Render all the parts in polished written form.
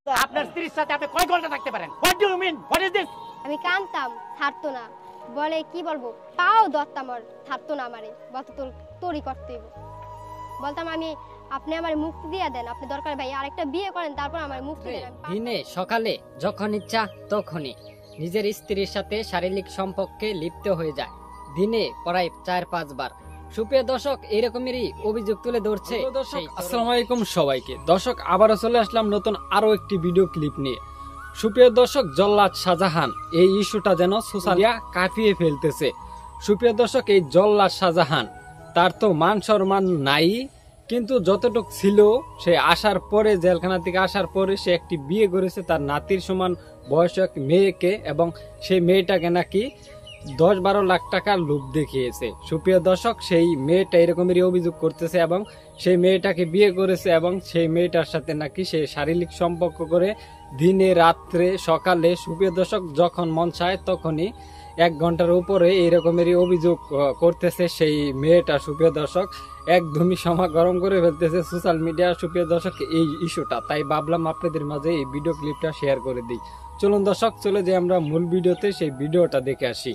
আপনার স্ত্রীর সাথে আপনি কয় ঘন্টা থাকতে পারেন? What do you mean? What is this? আমি কাঁদতাম, ছাড়তো না। বলে কি বলবো, পাও ধরতাম, আর ছাড়তো না আমারে। বলতো তোর তোরই করতে হইব। বলতাম আমি, আপনি আমার মুক্তি দিয়ে দেন, আপনি দরকার ভাই আরেকটা বিয়ে করেন, তারপর আমার মুক্তি দেন। দিনে সকালে যখন ইচ্ছা তখনই নিজের স্ত্রীর সাথে শারীরিক সম্পর্কে লিপ্ত হয়ে যায়, দিনে প্রায় 4-5 বার। সুপ্রিয় দর্শক, এরকমেরই অভিযোগ তুলে ধরছে। আসসালামু আলাইকুম সবাইকে। দর্শক, আবারও চলে আসলাম নতুন আরো একটি ভিডিও ক্লিপ নিয়ে। সুপ্রিয় দর্শক, জল্লাদ শাহজাহান এই ইস্যুটা যেন সোশ্যাল মিডিয়া কাঁপিয়ে ফেলতেছে। সুপ্রিয় দর্শক, এই জল্লাদ শাহজাহান, তার তো মান সম্মান নাই, কিন্তু যতটুক ছিল সে আসার পরে, জেলখানা থেকে আসার পরে সে একটি বিয়ে করেছে তার নাতির সমান বয়সী এক মেয়েকে, এবং সেই মেয়েটাকে নাকি 10-12 লাখ টাকার লোভ দেখিয়েছে। সুপ্রিয় দর্শক, সেই মেয়েটা এরকমেরই অভিযোগ করতেছে এবং সেই মেয়েটাকে বিয়ে করেছে এবং সেই মেয়েটার সাথে নাকি সে শারীরিক সম্পর্ক করে দিনে রাত্রে সকালে, সুপ্রিয় দর্শক, যখন মন চায় তখনই 1 ঘন্টার উপরে এরকমেরই অভিযোগ করতেছে সেই মেয়েটা। সুপ্রিয় দর্শক, একদমই সময় গরম করে ফেলতেছে সোশ্যাল মিডিয়া। সুপ্রিয় দর্শক, এই ইস্যুটা, তাই ভাবলাম আপনাদের মাঝে এই ভিডিও ক্লিপটা শেয়ার করে দিই। চলুন দর্শক, চলে যাই আমরা মূল ভিডিওতে, সেই ভিডিওটা দেখে আসি।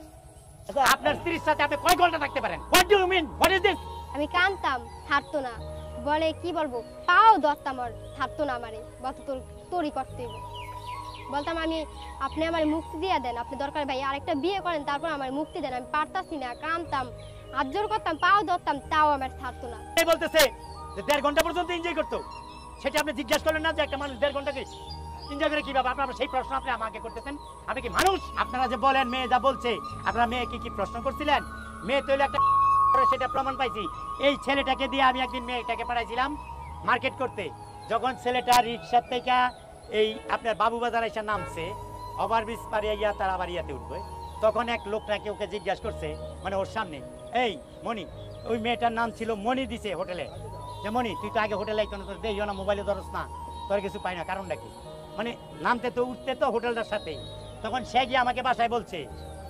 আপনার স্ত্রীর সাথে আপনি কয় ঘন্টা থাকতে পারেন? What do you mean? What is this? আমি কাঁদতাম, ছাড়তো না। বলে কি বলবো, পাও ধরতাম, আর ছাড়তো না আমারে। বলতো তোর তোরই করতে হইব। বলতাম আমি, আপনি আমার মুক্তি দিয়ে দেন, আপনি দরকার ভাই আরেকটা বিয়ে করেন, তারপর আমার মুক্তি দেন। আমি পারতাছি না, কাঁদতাম, হাত জোর করতাম, পাও ধরতাম, তাও আমার ছাড়তো না। এই বলতেছে যে 1.5 ঘন্টা পর্যন্ত এনজয় করতো, সেটা আপনি জিজ্ঞাসা করলেন না যে একটা মানুষ 1.5 ঘন্টাকে এনজয় করে কিভাবে? আপনারা সেই প্রশ্ন আপনি আমাকে করতেছেন। আপনি কি মানুষ? আপনারা যে বলেন মেয়ে যা বলছে, আপনারা মেয়েকে কি প্রশ্ন করছিলেন? মেয়ে তো একটা, সেটা প্রমাণ পাইছি। এই ছেলেটাকে দিয়ে আমি একদিন মেয়েটাকে পাঠাইছিলাম মার্কেট করতে। যখন ছেলেটা রিক্সার থেকে এই আপনার বাবুবাজার এসে নামছে, ওভারব্রিজ পারিয়ে গিয়া তার আবার ইয়াতে উঠবে, তখন এক লোক নাকি ওকে জিজ্ঞাসা করছে, মানে ওর সামনে, এই মণি, ওই মেয়েটার নাম ছিল মণি, দিছে হোটেলে, যে মণি তুই তো আগে হোটেলে আইতো না, তোর দেইও না, মোবাইলে ধরস না, তোর কিছু পাই না, কারণটা কি? মানে নামতে তো উঠতে তো হোটেলটার সাথে। তখন সে গিয়ে আমাকে বাসায় বলছে,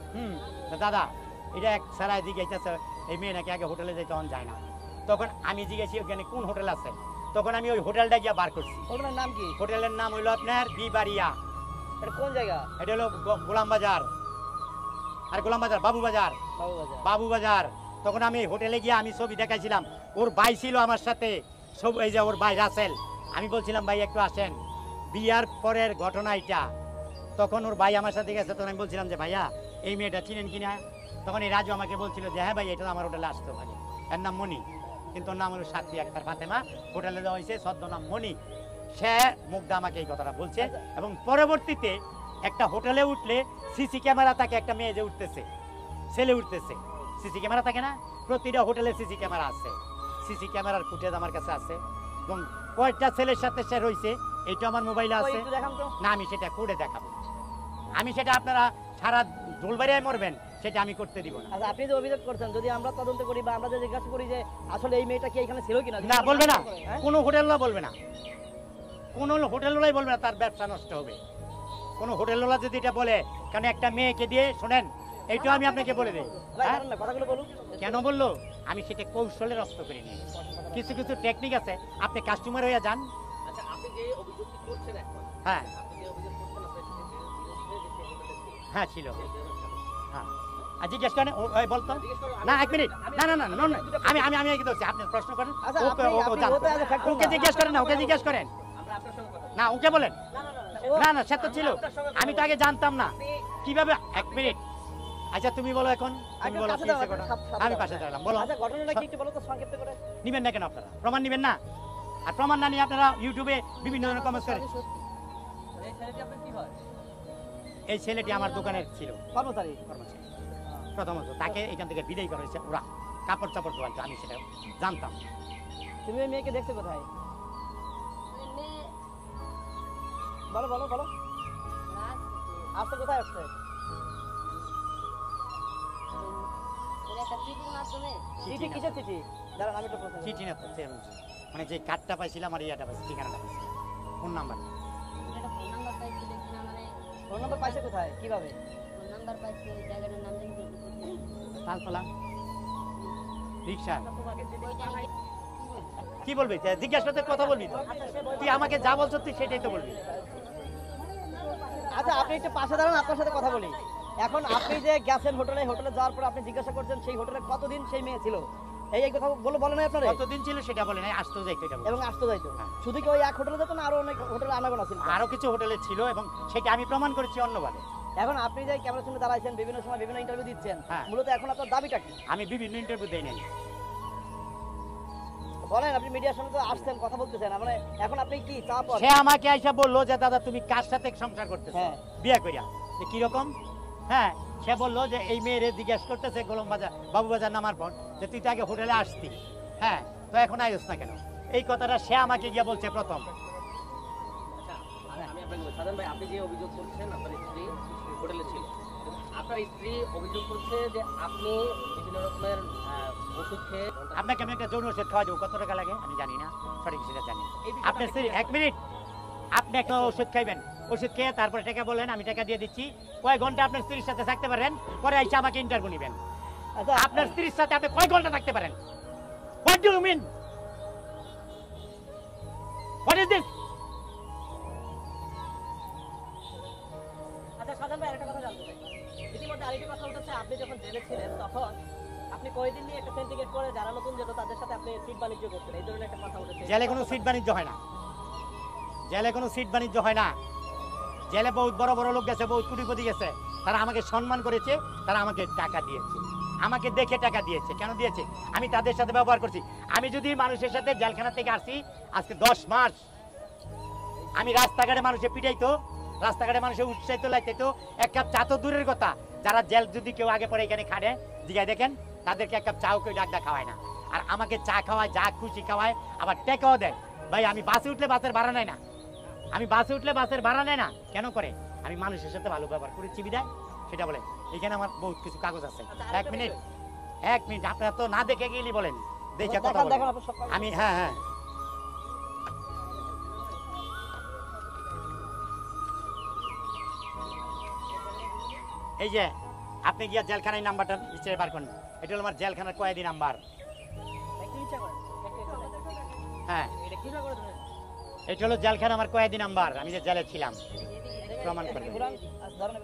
দাদা এটা এক সারাই জিজ্ঞাসা, এই মেয়ে নাকি আগে হোটেলে যাই, তখন যায় না। তখন আমি জিজ্ঞাসি ওখানে কোন হোটেল আছে, তখন আমি ওই হোটেলটা গিয়ে বার করছি। হোটেলের নাম কি? হোটেলের নাম হইলো আপনার বিবাড়িয়া। এটা কোন জায়গা? এটা হলো গোলাম বাজার, আর গোলাম বাজার বাবুবাজার, বাবুবাজার। তখন আমি হোটেলে গিয়ে আমি ছবি দেখাইছিলাম, ওর ভাই ছিল আমার সাথে, সব এই যে ওর ভাই রাসেল। আমি বলছিলাম ভাই একটু আসেন, বিয়ার পরের ঘটনা এটা। তখন ওর ভাই আমার সাথে গেছে, তখন আমি বলছিলাম যে ভাইয়া এই মেয়েটা চিনেন কিনা? তখন এই রাজু আমাকে বলছিল যে হ্যাঁ ভাই, এটা আমার হোটেলে আসতো ভাই, এর নাম মণি, কিন্তু ওর নাম হলো সাথী আক্তার ফাতেমা, হোটেলে দেওয়া হয়েছে ছদ্মনাম মণি। সে মুগ্ধা আমাকে এই কথাটা বলছে। এবং পরবর্তীতে একটা হোটেলে উঠলে সিসি ক্যামেরা থাকে, একটা মেয়ে যে উঠতেছে, ছেলে উঠতেছে, সিসি ক্যামেরা থাকে না? প্রতিটা হোটেলে সিসি ক্যামেরা আছে, সিসি ক্যামেরার ফুটেজ আমার কাছে আছে, এবং কয়েকটা ছেলের সাথে সে রয়েছে, এইটা আমার মোবাইলে আছে। না আমি সেটা করে দেখাবো, আমি সেটা আপনারা সারা দোলবাড়িয়ায় মরবেন সেটা আমি করতে দিব না। আচ্ছা, আপনি যে অভিযোগ করছেন, যদি আমরা তদন্ত করি বা আমরা যে জিজ্ঞাসা করি যে আসলে এই মেয়েটা কি এখানে ছিল কিনা, না বলবে না, কোনো হোটেলওয়ালা বলবে না, কোনো হোটেলওয়ালাই বলবে না, তার ব্যবসা নষ্ট হবে। কোনো হোটেলওয়ালা যদি এটা বলে, কারণ একটা মেয়েকে দিয়ে, শোনেন এইটা আমি আপনাকে বলে দিই, কথাগুলো বলুন। কেন বললো? আমি সেটা কৌশলের অস্ত্র করে নিই, কিছু কিছু টেকনিক আছে, আপনি কাস্টমার হয়ে যান। আচ্ছা, আপনি যে অভিযোগটি করছেন এখন, হ্যাঁ আপনি যে অভিযোগ করছেন হ্যাঁ ছিল, হ্যাঁ আর জিজ্ঞেস করেন, ওই বলতো না, 1 মিনিট, না না না না, আমি আমি আমি কি বলছি, আপনি প্রশ্ন করেন, ওকে জিজ্ঞেস করেন, না ওকে জিজ্ঞেস করেন, না ওকে বলেন, না না সে তো ছিল, আমি তো আগে জানতাম না কিভাবে। 1 মিনিট, আচ্ছা তুমি বলো এখন, তুমি বলো আমি পাশে দাঁড়ালাম, বলো। আচ্ছা, ঘটনাটা কি একটু বলো তো সংক্ষেপে করে। নিবেন না কেন আপনারা? প্রমাণ নিবেন না? আর প্রমাণ না নিয়ে আপনারা ইউটিউবে বিভিন্ন ধরনের কমেন্ট করেন। এই ছেলেটি আমার দোকানের ছিল, কর্মচারী। প্রথমত তাকে এখান থেকে বিদায় করা হয়েছে, ওরা কাপড় চাপড় ধোয়াইতো, আমি সেটা জানতাম। তুমি ওই মেয়েকে দেখছো কোথায়? বলো বলো বলো, আসতে কোথায় আসছে? চিঠি, কিসের চিঠি? দাঁড়ান আমি একটু প্রশ্ন। চিঠি না তো, মানে যে কার্ডটা পাইছিলাম আর ইয়াটা পাইছি, ঠিকানাটা পাইছি, ফোন নাম্বার। ফোন নাম্বার পাইছে কোথায়, কিভাবে? তালতলা রিক্সা। কি বলবি জিজ্ঞাসা করতে কথা বলবি তো তুই আমাকে যা বলছো তুই সেটাই তো বলবি আচ্ছা আপনি একটু পাশে দাঁড়ান, আপনার সাথে কথা বলি। এখন আপনি যে গেছেন হোটেলে যাওয়ার পর আপনি জিজ্ঞাসা করছেন সেই হোটেলে কতদিন সেই মেয়ে ছিল, এই কথা বলে নাই আপনারা? কতদিন ছিল সেটা বলে নাই, আসতেও যাইতো এটা বলে। এবং আসতে যাইতো হ্যাঁ। শুধু কি ওই এক হোটেলে যেত না আরো অনেক হোটেলে আনাগোনা ছিল? আরো কিছু হোটেলে ছিল এবং সেটা আমি প্রমাণ করেছি অন্যভাবে। এখন আপনি যে ক্যামেরার সামনে দাঁড়াইছেন, বিভিন্ন সময় বিভিন্ন ইন্টারভিউ দিচ্ছেন, হ্যাঁ। মূলত এখন আপনার দাবিটা কি? আমি বিভিন্ন ইন্টারভিউ দেই নাই। বলেন, আপনি মিডিয়ার সামনে তো আসছেন, কথা বলতেছেন, মানে এখন আপনি কি চাপ? সে আমাকে আইসা বললো যে দাদা তুমি কার সাথে সংসার করতেছো, হ্যাঁ। বিয়ে করিয়া, যে কিরকম। হ্যাঁ, সে বললো যে এই মেয়েরে জিজ্ঞেস করতেছে গোলম বাজার বাবু বাজার নামার পর যে তুই তো আগে হোটেলে আসতি, হ্যাঁ তো এখন আইস না কেন, এই কথাটা সে আমাকে গিয়ে বলছে প্রথম। আমি আপনাকে বলি, সাধারণ ভাই, আপনি যে অভিযোগ করছেন আপনার স্ত্রী হোটেলে ছিল, আপনার স্ত্রী অভিযোগ করছে যে আপনি বিভিন্ন রকমের ওষুধ খেয়ে আপনাকে আমি একটা যৌন ওষুধ খাওয়া দেবো, কত টাকা লাগে আমি জানি না, সঠিক সেটা জানি না। আপনার স্ত্রী, এক মিনিট, আপনি একটা ওষুধ খাইবেন, ওষুধ খেয়ে তারপরে টাকা বললেন, আমি টাকা দিয়ে দিচ্ছি, কয় ঘন্টা আপনার স্ত্রীর সাথে থাকতে পারেন, পরে এসে আমাকে ইন্টারভিউ নেবেন। আচ্ছা আপনার স্ত্রীর সাথে আপনি কয় ঘন্টা থাকতে পারেন? What do you mean? What is this? আচ্ছা সাধারণ ভাই, একটা কথা জানতে চাই। ইতিমধ্যে আরেকটা কথা উঠেছে, আপনি যখন জেলে ছিলেন তখন আপনি কয়েকদিন নিয়ে একটা সিন্ডিকেট করে যারা নতুন যেত তাদের সাথে আপনি সিট বাণিজ্য করতেন, এই ধরনের একটা কথা উঠেছে। জেলে কোনো সিট বাণিজ্য হয় না, জেলে কোনো সিট বাণিজ্য হয় না। জেলে বহুত বড় বড় লোক গেছে, বহুত কোটিপতি গেছে, তারা আমাকে সম্মান করেছে, তারা আমাকে টাকা দিয়েছে, আমাকে দেখে টাকা দিয়েছে। কেন দিয়েছে? আমি তাদের সাথে ব্যবহার করছি। আমি যদি মানুষের সাথে জেলখানা থেকে আসছি আজকে 10 মাস, আমি রাস্তাঘাটে মানুষে পিটাইতো, রাস্তাঘাটে মানুষের উৎসাহিত লাগতো, এক কাপ চা তো দূরের কথা, যারা জেল যদি কেউ আগে পরে এখানে খাড়ে জিগায় দেখেন, তাদেরকে এক কাপ চাও কেউ ডাকডা খাওয়ায় না, আর আমাকে চা খাওয়ায়, যা খুশি খাওয়ায়, আবার টেকাও দেয়। ভাই আমি বাসে উঠলে বাসের ভাড়া নেয় না, আমি বাসে উঠলে বাসের ভাড়া নেয় না, কেন করে? আমি মানুষের সাথে ভালো ব্যবহার করেছি বিদায় সেটা বলে। এখানে আমার বহুত কিছু কাগজ আছে। এক মিনিট, এক মিনিট, আপনারা তো না দেখে গেলি বলেন, দেখে কথা বলেন। দেখেন আপনার সব কাগজ। আমি হ্যাঁ হ্যাঁ এই যে আপনি গিয়া জেলখানায় নাম্বারটা নিচে বার করেন, এটা হলো আমার জেলখানার কয়েদি নাম্বার। একটু ইচ্ছা করেন, হ্যাঁ, এটা কি করে ধরেন? এটা হলো জেলখানা আমার কয়েদি নাম্বার, আমি যে জেলে ছিলাম প্রমাণ করে। ঘুরান, ধরেন।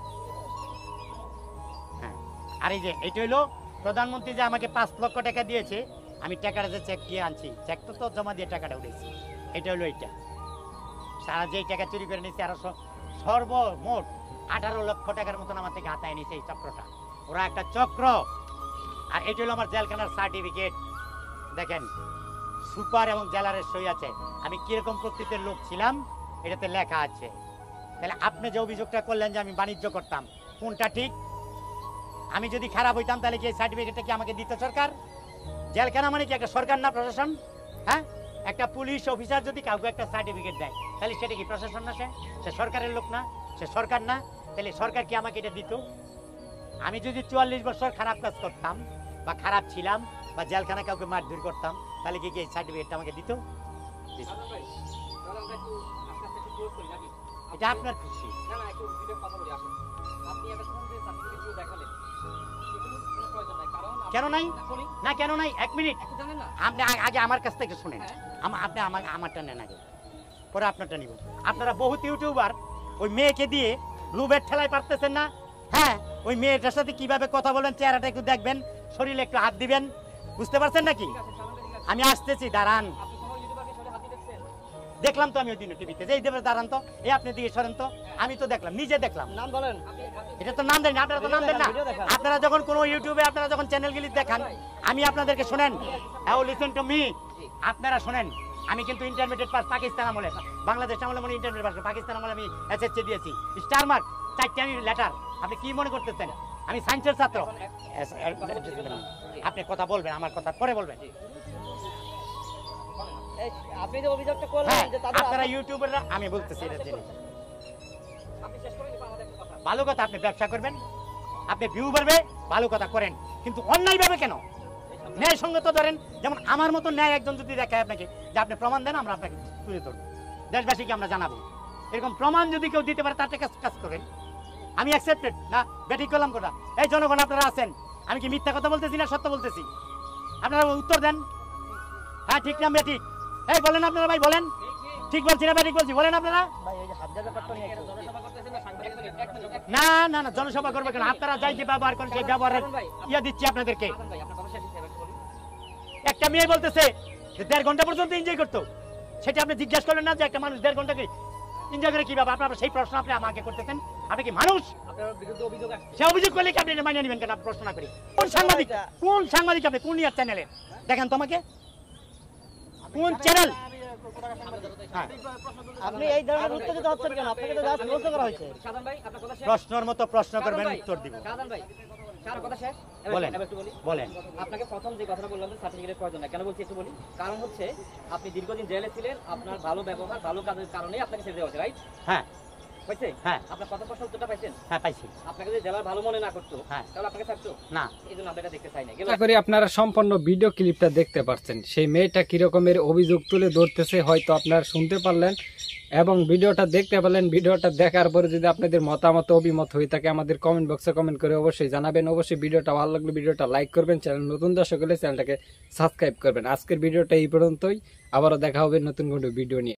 হ্যাঁ, আর এই যে এটা হলো প্রধানমন্ত্রী যে আমাকে 5 লক্ষ টাকা দিয়েছে, আমি টাকাটা যে চেক দিয়ে আনছি, চেক তো জমা দিয়ে টাকাটা উঠেছি, এটা হলো এইটা। সারা যেই টাকা চুরি করে নিচ্ছে, আরো সর্বমোট 18 লক্ষ টাকার মতন আমার থেকে হাতায় নিছে এই চক্রটা, ওরা একটা চক্র। আর এটা হলো আমার জেলখানার সার্টিফিকেট, দেখেন সুপার এবং জেলারের সই আছে, আমি কিরকম প্রকৃতির লোক ছিলাম এটাতে লেখা আছে। তাহলে আপনি যে অভিযোগটা করলেন যে আমি বাণিজ্য করতাম, কোনটা ঠিক? আমি যদি খারাপ হইতাম তাহলে কি এই সার্টিফিকেটটা কি আমাকে দিত সরকার? জেলখানা মানে কি একটা সরকার না প্রশাসন? হ্যাঁ, একটা পুলিশ অফিসার যদি কাউকে একটা সার্টিফিকেট দেয় তাহলে সেটা কি প্রশাসন না? সে সরকারের লোক না, সে সরকার না, তাহলে সরকার কি আমাকে এটা দিত? আমি যদি 44 বছর খারাপ কাজ করতাম বা খারাপ ছিলাম বা জেলখানা কাউকে মারধর করতাম তাহলে কি এই সার্টিফিকেটটা আমাকে দিত? দিত। সাধারণ ভাই, তাহলে আমরা একটু আস্তে আস্তে একটু ক্লোজ করি নাকি? এটা আপনার খুশি। না না, একটু ভিডিও কথা বলি আসেন। আপনি একটা সময় যে সার্টিফিকেটগুলো দেখালেন, এগুলো কোনো প্রয়োজন নাই, কারণ কেন নাই? শুনি না কেন নাই? 1 মিনিট, একটু জানেন না। আপনি আগে আমার কাছ থেকে শুনেন। আপনি আমারটা নেন আগে, পরে আপনারটা নিব। আপনারা বহুত ইউটিউবার ওই মেয়েকে দিয়ে লুবের ঠেলায় পারতেছেন না। হ্যাঁ, ওই মেয়েটার সাথে কিভাবে কথা বলেন, চেহারাটা একটু দেখবেন, শরীরে একটু হাত দিবেন, বুঝতে পারছেন নাকি? ঠিক আছে, সাধারণ ভাই, ঠিক আছে। আমি আসতেছি, দাঁড়ান। আপনি কোনো ইউটিউবারকে সরে হাতি দেখছেন? দেখলাম তো আমি ওই দিন টিভিতে, এই দেবে দাঁড়ান তো, এই আপনি দিকে সরেন তো, আমি তো দেখলাম, নিজে দেখলাম। নাম বলেন। এটা তো নাম দেন, আপনারা তো নাম দেন না। ভিডিও দেখান। আপনারা যখন কোনো ইউটিউবে আপনারা যখন চ্যানেলগুলি দেখান, আমি আপনাদেরকে শোনেন, হ্যাঁ লিসেন টু মি, আপনারা শোনেন, আমি কিন্তু ইন্টারমিডিয়েট পাস পাকিস্তান আমলে, বাংলাদেশ আমলে মনে ইন্টারমিডিয়েট পাস, পাকিস্তান আমলে আমি এসএসসি দিয়েছি, স্টার মার্ক 4টে আমি লেটার। আপনি কি মনে করতেছেন আমি সায়েন্সের ছাত্র? আপনি কথা বলবেন, আমার কথা পরে বলবেন। এই, আপনি যে অভিযোগটা করলেন হ্যাঁ, যে তাদের আপনারা ইউটিউবাররা, আমি বলতেছি এটা জিনিস আপনি শেষ করে নিবেন আমাদের একটা কথা। ভালো কথা, আপনি ব্যবসা করবেন, আপনি ভিউ বাড়বে, ভালো কথা করেন, কিন্তু অন্যায় ভাবে কেন? ন্যায় সঙ্গত ধরেন, যেমন আমার মতো ন্যায় একজন যদি দেখায় আপনাকে যে আপনি প্রমাণ দেন, আমরা আপনাকে তুলে ধরব, দেশবাসীকে আমরা জানাবো। এরকম প্রমাণ যদি কেউ দিতে পারে তাতে কাজ করেন, আমি অ্যাকসেপ্টেড না, ব্যাটিং করলাম কথা। এই জনগণ আপনারা আছেন, আমি কি মিথ্যা কথা বলতেছি না সত্য বলতেছি? আপনারা উত্তর দেন। হ্যাঁ ঠিক না ঠিক? এই বলেন আপনারা ভাই, বলেন ঠিক বলছি না ভাই, ঠিক বলছি বলেন আপনারা। ভাই এই যে হাজার ব্যাপারটা নিয়ে একটু জনসভা করতেছেন না সাংবাদিক এক মিনিট না না না, জনসভা করবে কেন? আপনারা যাই যে ব্যবহার করেন সেই ব্যবহারের ইয়া দিচ্ছি আপনাদেরকে। সাধন ভাই আপনার কথা শেষ হচ্ছে, এবার বলুন। একটা মেয়ে বলতেছে যে 1.5 ঘন্টা পর্যন্ত এনজয় করতো, সেটা আপনি জিজ্ঞাসা করলেন না যে একটা মানুষ 1.5 ঘন্টাকে এনজয় করে কিভাবে? আপনারা সেই প্রশ্ন আপনি আমাকে করতেছেন। আপনি কি মানুষ? আপনার বিরুদ্ধে অভিযোগ আসছে। সে অভিযোগ করলে কি আপনি মানিয়ে নেবেন কেন? আপনি প্রশ্ন না করি। কোন সাংবাদিক, কোন সাংবাদিক আপনি? কোন ইয়ার চ্যানেলের দেখেন তো আমাকে, কোন চ্যানেল? হ্যাঁ, আপনি এই ধরনের উত্তেজিত হচ্ছেন কেন? আপনাকে তো জাস্ট প্রশ্ন করা হয়েছে। সাধন ভাই আপনার কথা শেষ। প্রশ্নের মতো প্রশ্ন সাধন করবেন, ভাই, উত্তর দিব। সাধন ভাই সার কথা শেষ। বলেন। এবার একটু বলি। বলেন। আপনাকে প্রথম যে কথাটা বললাম যে সার্টিফিকেটের প্রয়োজন নাই, কেন বলছি একটু বলি। কারণ হচ্ছে আপনি দীর্ঘদিন জেলে ছিলেন, আপনার ভালো ব্যবহার ভালো কাজের কারণেই আপনাকে ছেড়ে দেওয়া হয়েছে, রাইট? হ্যাঁ হয়েছে? হ্যাঁ আপনার কত প্রশ্ন উত্তরটা পাইছেন? হ্যাঁ পাইছি। আপনাকে যদি জেলার ভালো মনে না করতো হ্যাঁ। তাহলে আপনাকে ছাড়তো না, এই জন্য আমরা এটা দেখতে চাই না। আশা করি আপনারা সম্পূর্ণ ভিডিও ক্লিপটা দেখতে পাচ্ছেন। সেই মেয়েটা কিরকমের অভিযোগ তুলে ধরতেছে হয়তো আপনারা শুনতে পারলেন এবং ভিডিওটা দেখতে পারলেন। ভিডিওটা দেখার পরে যদি আপনাদের মতামত অভিমত হয়ে থাকে আমাদের কমেন্ট বক্সে কমেন্ট করে অবশ্যই জানাবেন। অবশ্যই ভিডিওটা ভালো লাগলে ভিডিওটা লাইক করবেন, চ্যানেল নতুন দর্শক হলে চ্যানেলটাকে সাবস্ক্রাইব করবেন। আজকের ভিডিওটা এই পর্যন্তই, আবারও দেখা হবে নতুন কোনো ভিডিও নিয়ে।